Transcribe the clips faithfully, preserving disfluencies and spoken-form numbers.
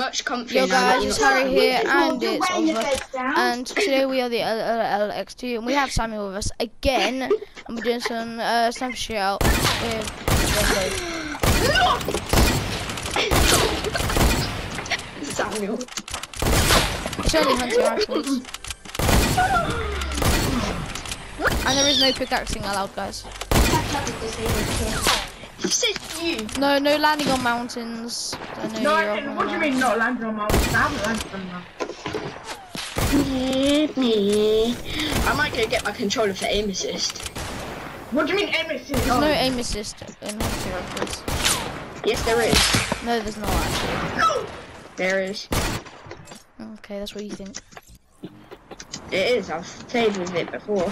much comfy. Yo guys, now. it's Harry here, and You're it's weighing your Oliver, face down. and today we are the L L X two, and we have Samuel with us again, and we're doing some uh, snap shit out with Samuel. It's only hunting rifles. And there is no pickaxing allowed, guys. You said you. No, no landing on mountains. I know No, you're I off didn't. on What do you that. mean not landing on mountains? I haven't landed on mountains. Me, me. I might go get my controller for aim assist. What do you mean aim assist? There's Oh. no aim assist in hunting rifles. Yes, there is. No, there's not actually. No! There is. Okay, that's what you think. It is. I've played with it before.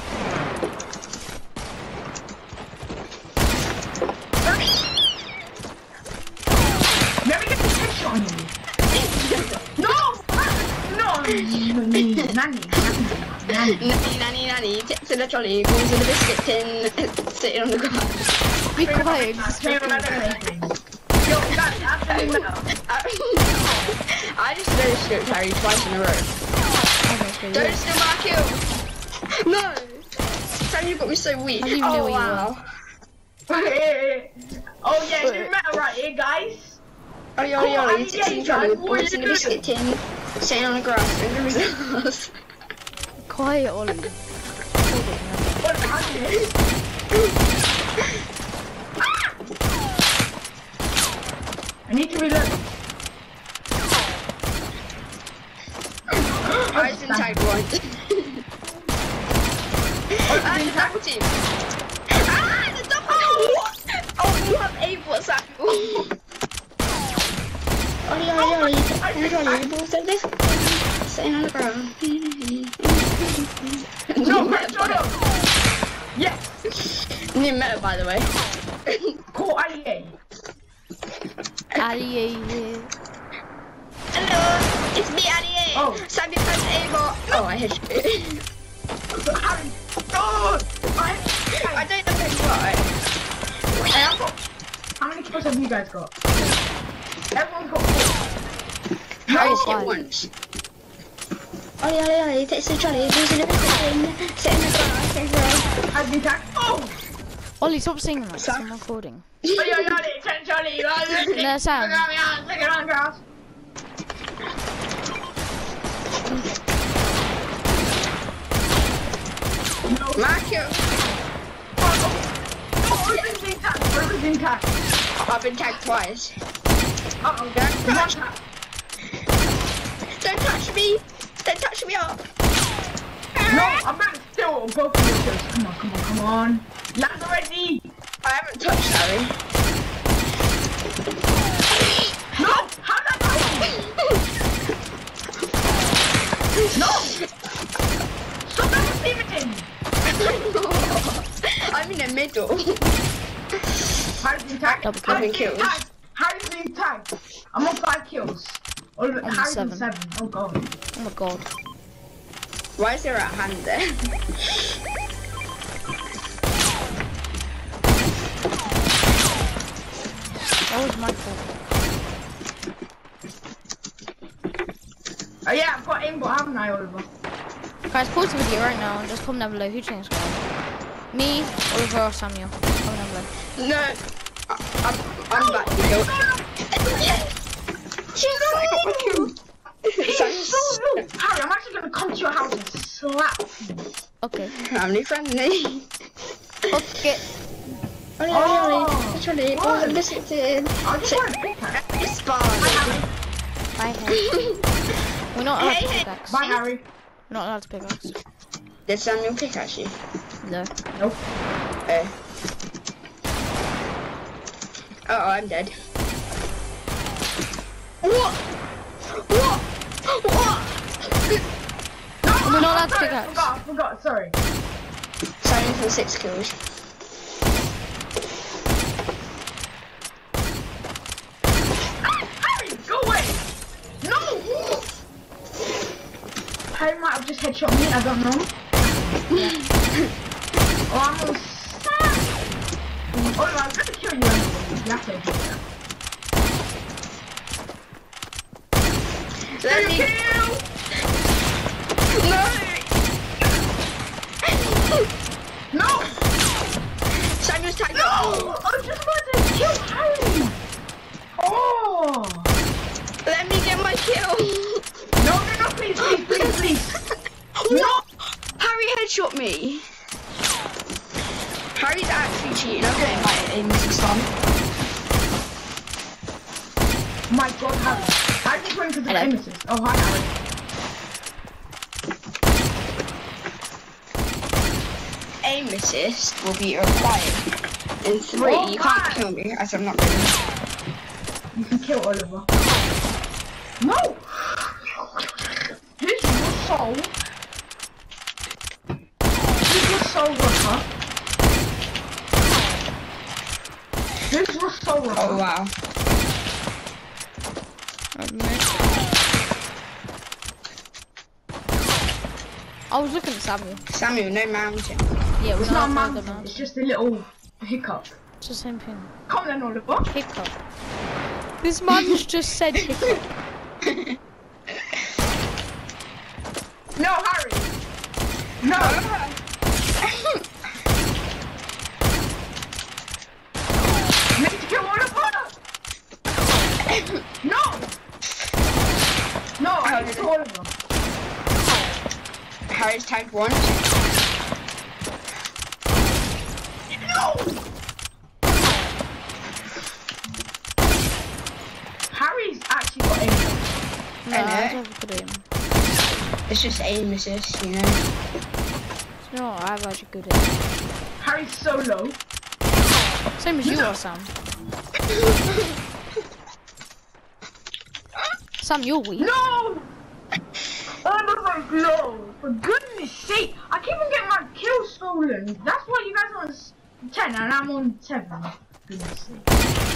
Let me get the picture on you. No! No! Nanny, nanny, nanny. Nanny, nanny, nanny. Tips in the trolley. Goes in the biscuit tin. Sitting on the grass. Be quiet. Play on that anything. Yo, guys, absolutely not. I just no scoped Harry twice in a row. Don't steal my kill. No. Sam, you got me so weak. How do you know Oh where you wow. Oh yeah, new meta right here, guys. Ollie, Cool, ollie, ollie. Ollie, Tips in the yeah, trolley. guys, what are Goes in you the biscuit tin. Sitting on the grass. And there is Quiet, Ollie. What happened? I need to reload. I was in tag one. Ah, the double team. Ah, the double team. What? Oh, you have a WhatsApp. Ollie, ollie, ollie. Ollie, ollie. The ball's at this. Sitting on the ground. No, no, no. Yes. New meta, by the way. Cool, Ali. Ali, yeah. Hello, it's me, Ali. Oh. Sammy press A bot. Oh, I hit you. Harry. Oh, I, I don't know why. I have got. How many kills have you guys got? Everyone's got four. Harry's five. hit once. Ollie, ollie, ollie. Takes the trolley. Goes in everything. Sit in the grass. Take row. Has been tagged. Oh. Ollie, stop singing that. It's I'm recording. Oh, yo, yo, ten Charlie. No, Sam. Look at on grass. No. Marco. Oh, Ruben's been tagged. Ruben's been tagged. I've been tagged twice. Uh oh, Don't one touch. tag. Don't touch me. Don't touch me up. No, I'm gonna steal on both of your kills. Come on, come on, come on. Land already. I haven't touched Harry. No, how did I No. Stop that receiving. I'm in the middle. Harry's been tagged. Double kill. Harry's been Kills. tagged. Harry's been tagged. I'm on five kills. Oh, look, I'm Harry's seven. on seven. Oh god. Oh my god. Why is there a hand there? That was my fault. Oh yeah, I've got aimbot, haven't I, Oliver? Guys, pause the video right now and just comment down below who thinks it's going. Me, Oliver, or Samuel. Comment down below. No. I, I'm, I'm back to kill. She's got my kill. Harry, I'm actually gonna come to your house and slap you. Okay. Family friendly. Okay. Ollie, Oh. ollie, ollie. Trolley. Balls and biscuits in. I just want a pickaxe. It's fun. Bye, Harry. We're not allowed Hey, to hey. pickaxe. Bye, Harry. We're not allowed to pickaxe. Did Samuel pickaxe you? No. Nope. Oh. Oh, I'm dead. What? What? What? We're not allowed to Sorry, I pickaxe. forgot, I forgot, sorry. Samuel for six kills. Harry, go away! No! Harry might have just headshot me, I don't know. Oh, I'm on Oh, no, I'm gonna kill you anyway. You have to admit that. Let me kill. No. No. Samuel's tagged. No. I was just about to kill Harry. Oh. Let me get my kill. No, no, no, please, please, please, please. No. Harry headshot me. Harry's actually cheating. Okay, my aim is on. My God, Harry. Harry just went to the aim assist. Oh, hi, Harry. Aim assist will be required. In three, Oh, you hi. can't kill me as I'm not ready. You can kill Oliver. No! Here's your soul. Here's your soul, Rucker. Here's your soul, Rucker. Oh wow. I was looking at Samuel. Samuel, no mountain. Yeah, we're It's not a not mountain, it's just a little hiccup. It's the same thing. Come then, Oliver. Hiccup. This man's just said hiccup. No, Harry. No. Need to kill Oliver. No. No, I need to kill Oliver. Harry's tagged once. No. Harry's actually got aim. No, I I know. don't have a good aim. It's just aim assist, you know. No, I have actually good aim. Harry's so low. Same as you are, Sam. Sam, you're weak. No! Oliver's low. For goodness sake. I keep on getting my kills stolen. That's why you guys are on ten and I'm on seven. For goodness sake.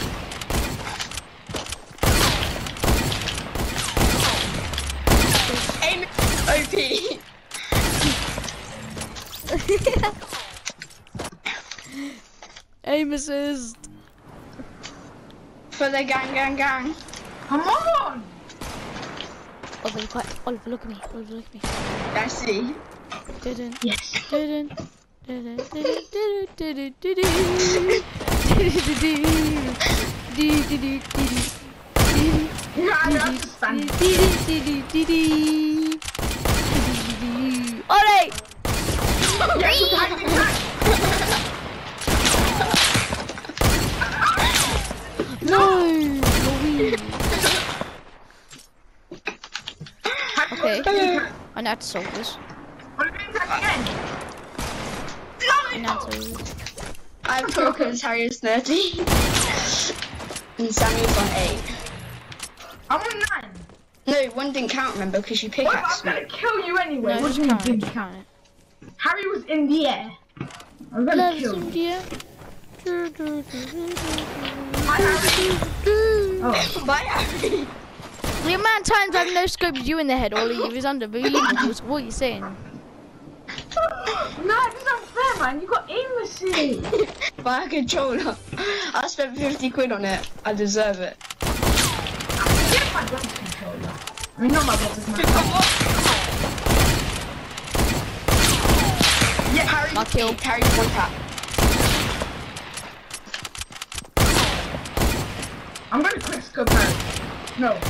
Aim O P. Aim assist. For the gang, gang, gang. Come on! Oliver, look, at- Oliver, look at me. Oliver, look at me. I see. Didn't. Yes. Didn't. Didn't. Didn't. Didn't. Didn't. Didn't. Yeah, I understand. Alright! Yes, you can, you can. No! Louise. Okay. I know how to solve this. I'm doing that again. I know how to... I'm talking as Harry's thirty. And Samuel's on eight. I'm on nine. No, one didn't count, remember, because you What if I'm pickaxed me. gonna kill you anyway? No, What just do you mean count it, didn't just count? count it. Harry was in the air. I'm gonna Loves kill you. India. Hi, Harry. Oh. Bye, Harry. The amount of times I've no scoped you in the head, all of you is unbelievable. So what are you saying? No, this is unfair, man. You got aim assist. Buy a controller. I spent fifty quid on it. I deserve it. Get my brother's controller. I mean, not my brother's, my brother's. Yeah, Harry. My kill. Harry's one tap. I'm gonna quick scope Harry. No.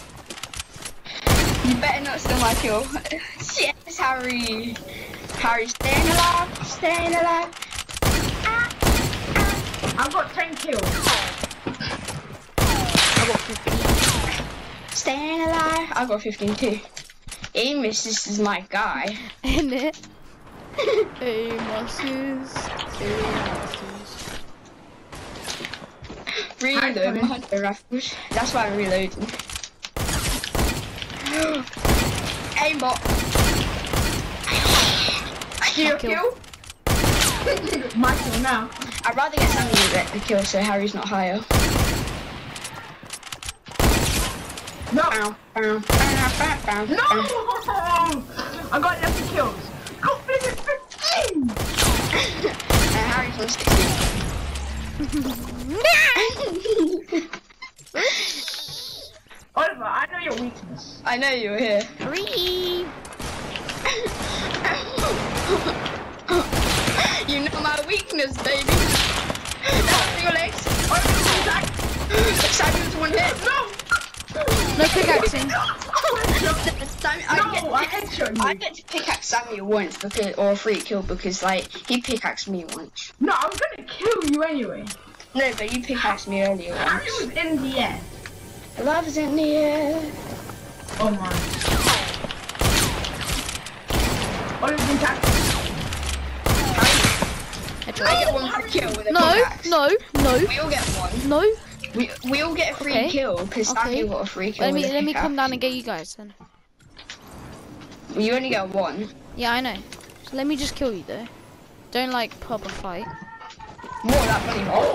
You better not steal my kill. Yes, Harry. Harry, staying alive. Staying alive. Ah, ah. I've got ten kills. I got fifteen. Staying alive. I got fifteen too. Amos, this is my guy. In it. Aim assist. Aim assist. Reload my hunter rifles. That's why I'm reloading. Aimbot. Do your kill. kill? My kill now. I'd rather get Sammy to get the kill so Harry's not higher. No. Bow, bow, bow, bow, bow, No! bow. I got eleven kills. Got fifteen. And Harry's on sixteen. Oliver, I know you're your weakness. I know you were here. Three. You know my weakness, baby. That's your legs. Samuel's one hit. No! No pickaxing. Sam, I, No, get, I headshot you. I get to pickaxe Samuel once because, or a free kill because like he pickaxed me once. No, I was gonna kill you anyway. No, but you pickaxed me earlier Harry once. was in the air. Love's in the air. Oh my. Oliver's been tackled. I get one free kill with a No, pickaxe. no, no, We all get one. no. We we all get a free Okay. kill because Okay. Samuel got a free kill. Let me with a let me come pickaxe. down and get you guys then. Well, you only get one. Yeah, I know. So let me just kill you though. Don't like pop a fight. More that money. Oh.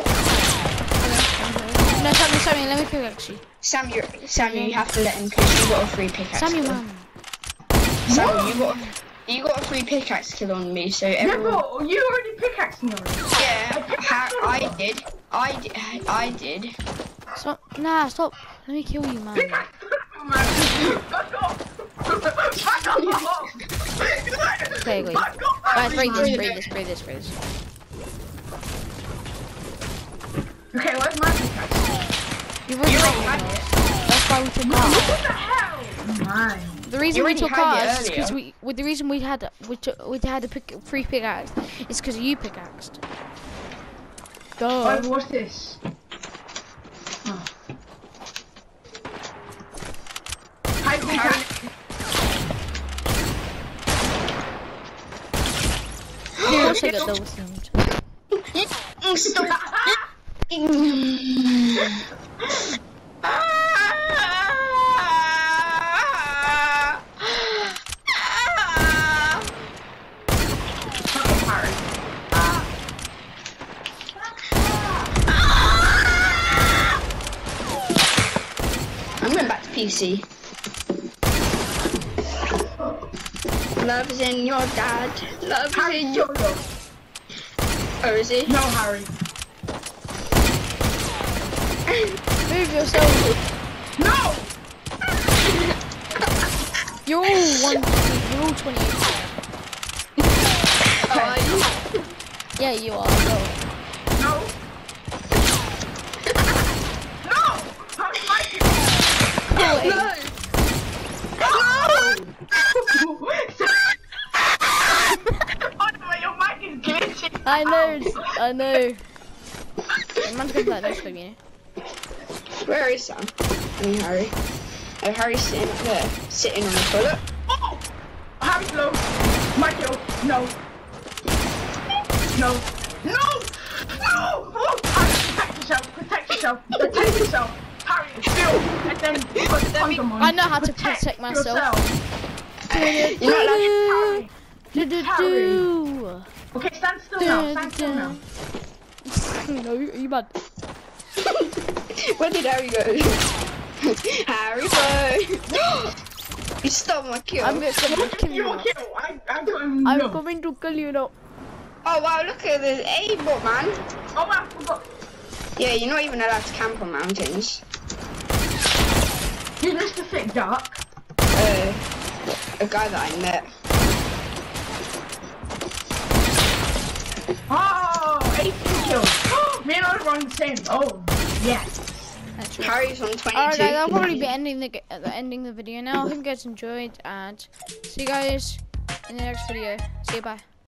No, Samuel, Samuel, let me pickaxe you. Samuel, Samuel, you have to let him because you got a free pickaxe. Samuel, kill. man. Samuel, you got you got a free pickaxe kill on me, so Yeah, everyone. but you already pickaxed me already. Yeah, ha I did. I did. I did. Stop. Nah, stop. Let me kill you, man. Man, fuck off. Fuck off. Okay, wait. Fuck off. Guys, break this, break this, break this, break this. Okay, where's my pickaxe? You've already You got already had one. it. That's why we took What ours. the hell? Mine. The reason You we already took had it ours is because earlier. we, with the reason we had we took we had a pick, free pickaxe is because you pickaxed. Go. Oh, what's this? Oh. Hi, pickaxe. Of course I got double teamed. Stop. Fucking Harry. I'm going back to P C. Love's in your dad. Love's Harry, in your. solo. Oh, is he? No, Harry. Move yourself. No! You're all one. You're all twenty-eight. Oh, are you? Yeah, you are. Go. No! No! Harry, fight you! Go away. No. Oliver, your mic is glitching. I know. I know. The man's gonna be like this for me. Where is Sam? I mean Harry. Oh, Harry's sitting up there, sitting on the toilet. Oh! Harry's low. My kill. No. No. No! No! Oh! Harry, protect yourself. Protect yourself. Protect yourself. Harry, still. And then put the condom on. I know how to protect myself. yourself. You're not allowed Do do do. Okay, stand still now. Stand still now. No, are you mad? Where did Harry go? Harry go! You stole my kill. I'm going to kill you Your now. kill. I, I got him. I'm no. going to kill you now. Oh wow, look at this A-bot, man. Oh, I forgot. Yeah, you're not even allowed to camp on mountains. He's Mister Thick Dark. Uh, a guy that I met. Oh, eighteen kills. Me and Oliver are on the same. Oh, yes. That's right. Harry's on twenty-two. Alright guys, I'll probably be ending the, uh, the ending the video now. I hope you guys enjoyed and see you guys in the next video. See you, bye.